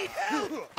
need help!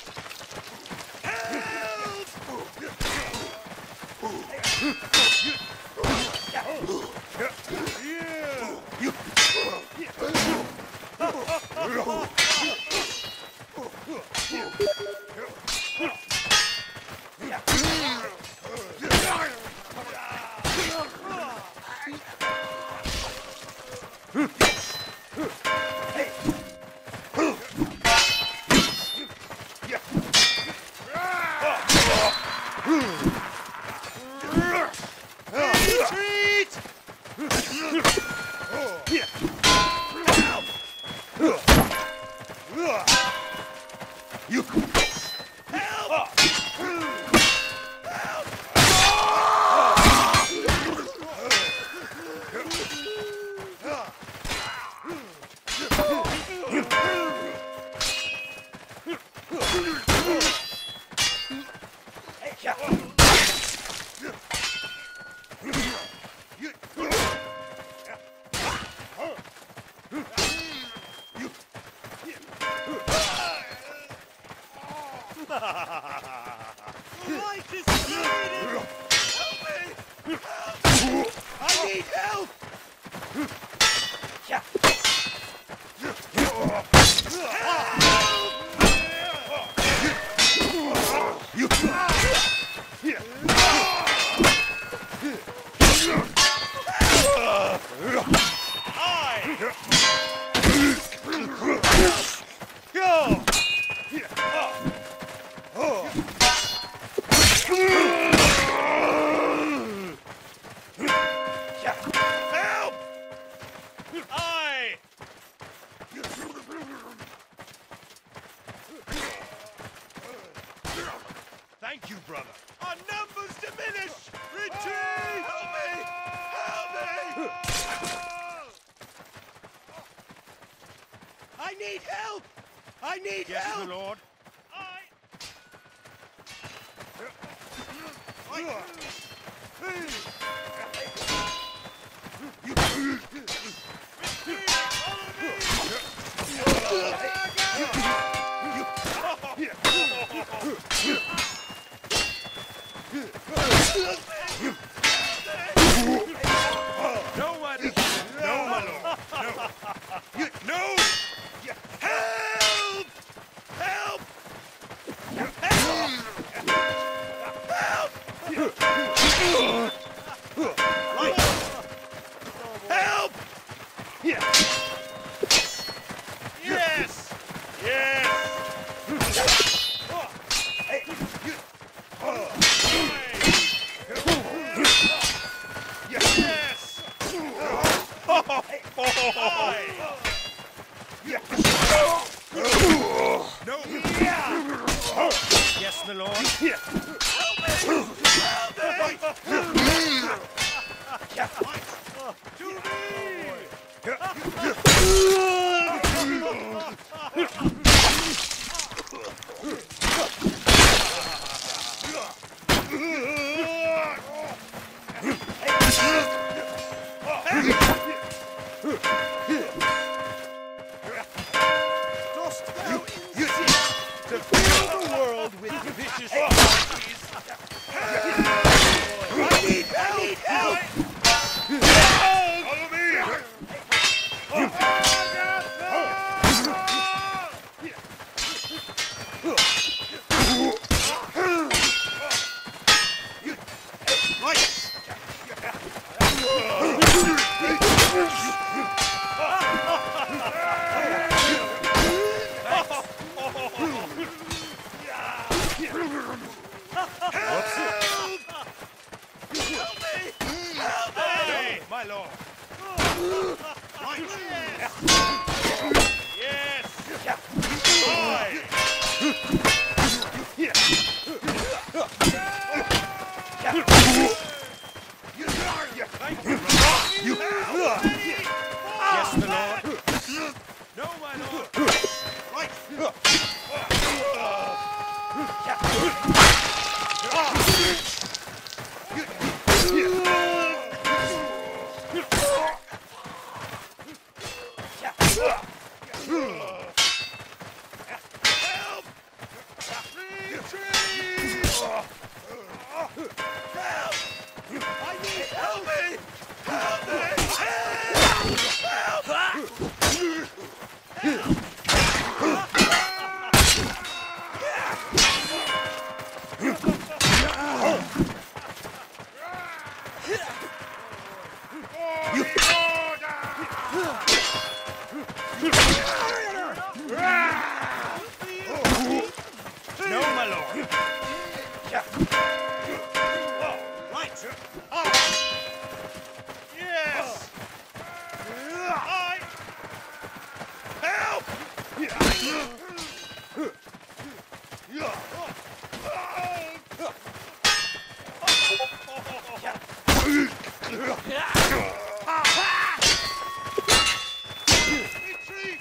Thank you, brother. Our numbers diminish! Retreat! Help me! Help me! I need help! I need Yes, help! my lord. No, my lord. No, my lord. No. No! Help! Help! Help! Yes! Yes! Yes! No! Yes, my lord. To dost thou insist to fill the world with vicious monkeys? I need help! Follow me! My lord. Right. Yes. Aye. Thank you, brother. Yes, my lord. No, my lord. Right. Help! No, my lord. Right. Yes. Help! Retreat!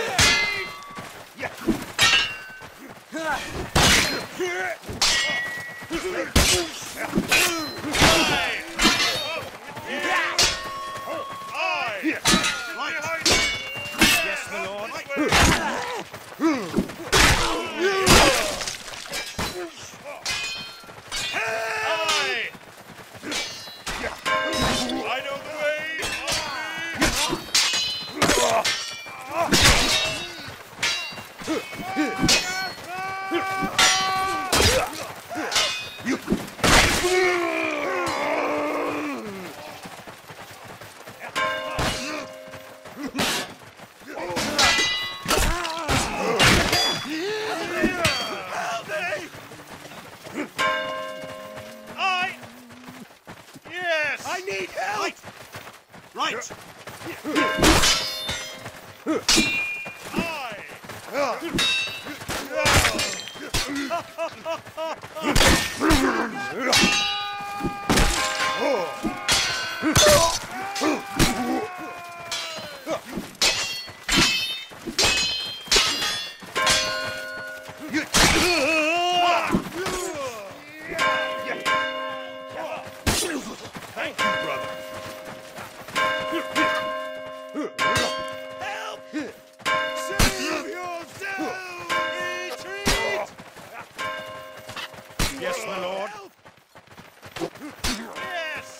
Yes, my lord. I know the way. Yes! I need help! Right! Thank you, brother. Help! Save yourself! Retreat! Yes, my lord. Help! Yes!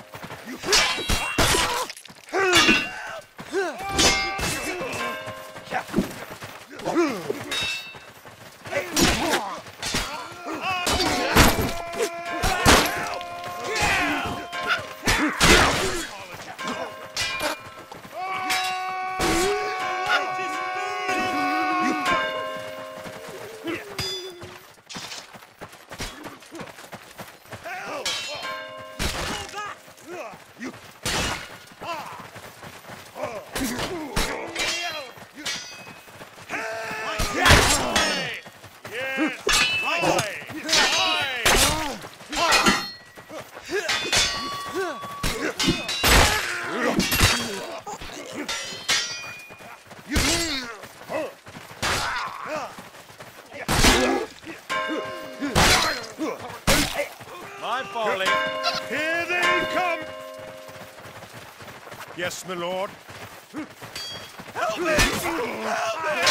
My folly. Here they come! Yes, my lord. Help me! Help me!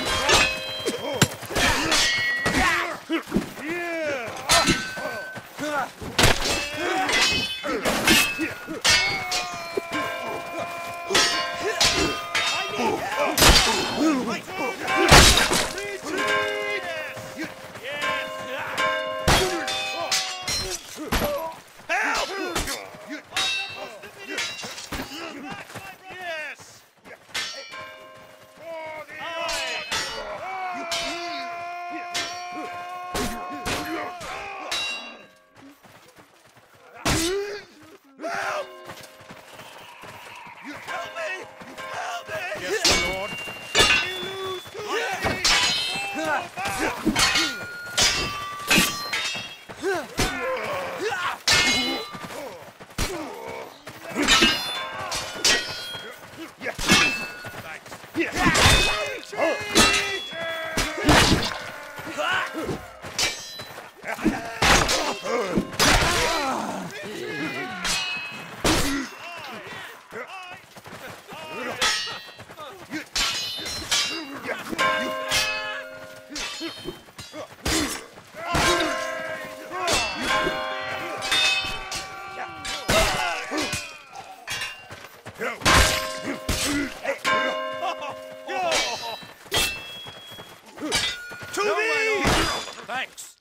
Yes, my lord. Thanks.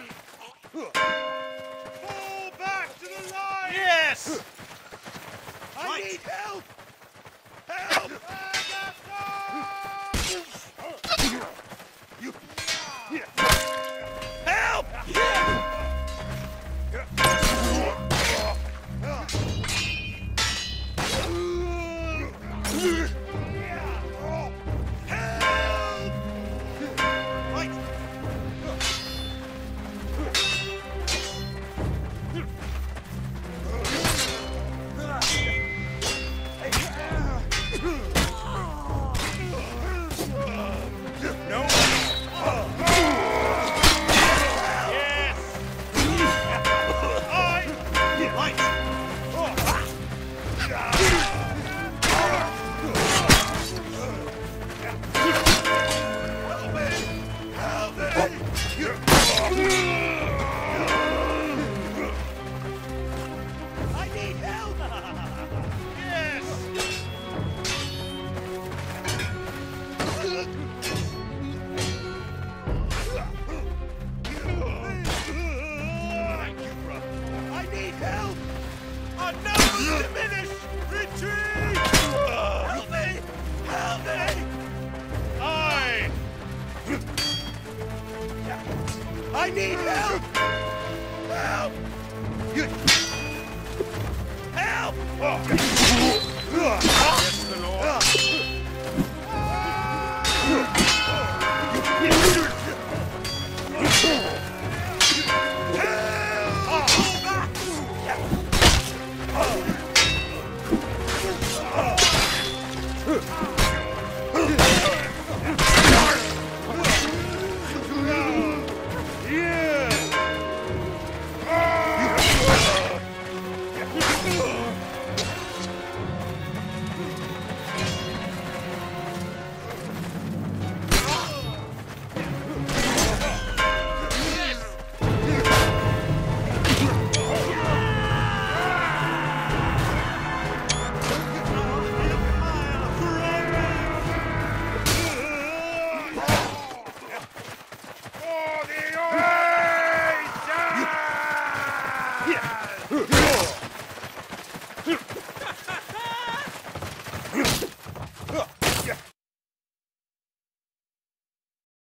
Fall back to the line! Yes! I need help! Help! I need help! Help! Help!